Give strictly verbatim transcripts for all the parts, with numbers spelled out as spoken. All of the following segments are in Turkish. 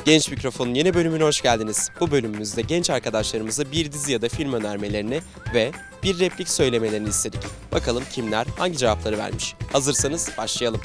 Genç Mikrofon'un yeni bölümüne hoş geldiniz. Bu bölümümüzde genç arkadaşlarımıza bir dizi ya da film önermelerini ve bir replik söylemelerini istedik. Bakalım kimler hangi cevapları vermiş. Hazırsanız başlayalım.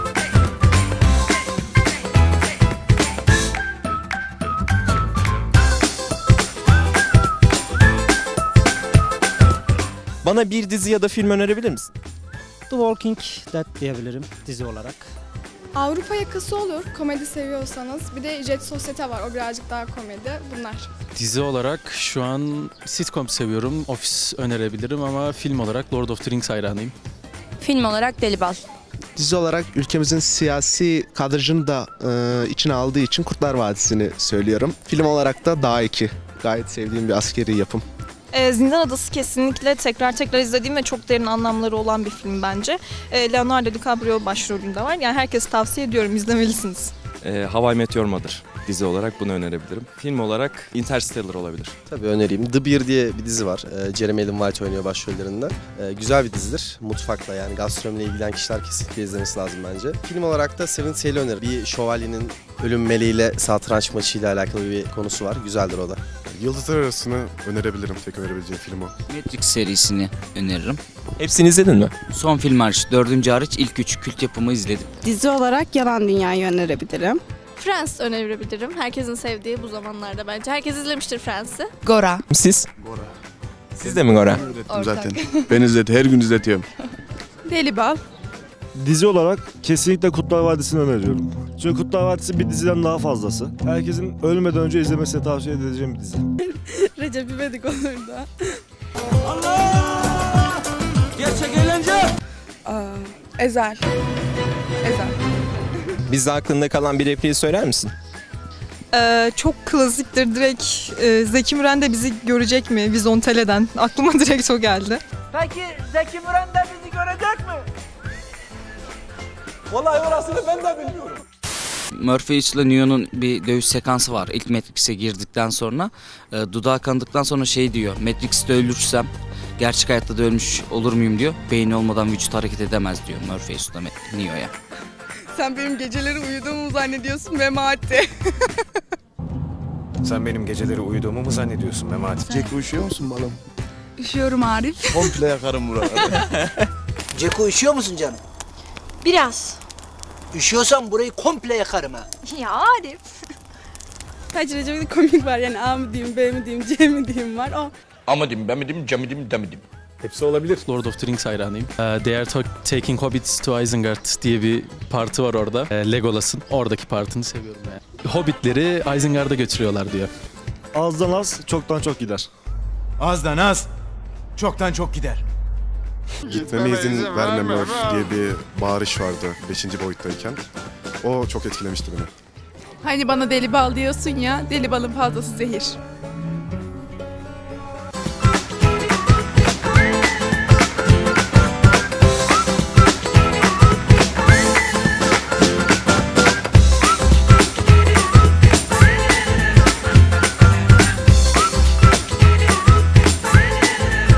Bana bir dizi ya da film önerebilir misin? The Walking Dead diyebilirim dizi olarak. Avrupa Yakası olur, komedi seviyorsanız. Bir de Jet Sosyete var, o birazcık daha komedi. Bunlar. Dizi olarak şu an sitcom seviyorum, Office önerebilirim ama film olarak Lord of the Rings hayranıyım. Film olarak Deli Bal. Dizi olarak ülkemizin siyasi kadrajını da e, içine aldığı için Kurtlar Vadisi'ni söylüyorum. Film olarak da Dağ iki. Gayet sevdiğim bir askeri yapım. E, Zindan Adası kesinlikle tekrar tekrar izlediğim ve çok derin anlamları olan bir film bence. E, Leonardo DiCaprio başrolünde var. Yani herkese tavsiye ediyorum, izlemelisiniz. E, How I Met Your Mother dizi olarak bunu önerebilirim. Film olarak Interstellar olabilir. Tabii önereyim. The Bear diye bir dizi var. Ee, Jeremy Allen White oynuyor başrollerinden. Ee, güzel bir dizidir. Mutfakla yani gastronomiyle ilgilenen kişiler kesinlikle izlemesi lazım bence. Film olarak da Seven Sail'i öneririm. Bir şövalyenin ölüm meleğiyle satranç maçıyla alakalı bir konusu var. Güzeldir o da. Yıldızlar Arası'nı önerebilirim. Tek önerebileceğim film o. Matrix serisini öneririm. Hepsini izledin mi? Son film hariç, dördüncü hariç ilk üç kült yapımı izledim. Dizi olarak Yalan Dünya'yı önerebilirim. Friends önerebilirim. Herkesin sevdiği bu zamanlarda bence. Herkes izlemiştir Friends'i. Gora. Siz? Gora. Siz de mi Gora? Ben izlettim zaten. Ben izledim. Her gün izletiyorum. Deli Bal. Dizi olarak kesinlikle Kurtlar Vadisi'ni öneriyorum. Çünkü Kurtlar Vadisi bir diziden daha fazlası. Herkesin ölmeden önce izlemesini tavsiye edeceğim bir dizi. Recep İvedik olur da. Allah! Gerçek eğlence! Aa, Ezel. Ezel. Bizde aklında kalan bir repliği söyler misin? Ee, çok klasiktir direkt. E, Zeki Müren de bizi görecek mi? Vizontele'den. Aklıma direkt o geldi. Peki Zeki Müren de bizi görecek mi? Vallahi orasını ben de bilmiyorum. Morpheus ile Neo'nun bir dövüş sekansı var. İlk Matrix'e girdikten sonra e, dudağı kandıktan sonra şey diyor. Matrix'te ölürsem gerçek hayatta da ölmüş olur muyum diyor. Beyni olmadan vücut hareket edemez diyor Morpheus da Neo'ya. Sen benim geceleri uyuduğumu zannediyorsun Memati. Sen benim geceleri uyuduğumu mu zannediyorsun Memati? Ceko üşüyor musun balım? Üşüyorum Arif. Komple yakarım buraları. Ceko üşüyor musun canım? Biraz. Üşüyorsan burayı komple yakarım ha. Ya Arif. Kaç Recep İvedik komik var yani A mı diyeyim, B mi diyeyim, C mi diyeyim var o. A mı diyeyim, B mi diyeyim, C mi diyeyim, D mi diyeyim? Hepsi olabilir. Lord of the Rings hayranıyım. Uh, They are taking hobbits to Isengard diye bir partı var orada. Uh, Legolas'ın oradaki partını seviyorum yani. Hobbitleri Isengard'a götürüyorlar diyor. Azdan az, çoktan çok gider. Azdan az, çoktan çok gider. Gitmeme izin vermemiyor diye bir bağırış vardı beşinci boyuttayken. O çok etkilemişti beni. Hani bana deli bal diyorsun ya, deli balın fazlası zehir.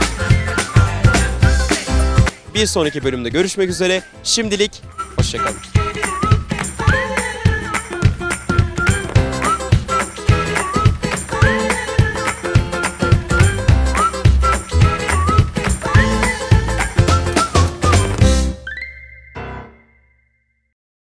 Bir sonraki bölümde görüşmek üzere. Şimdilik hoşça kalın.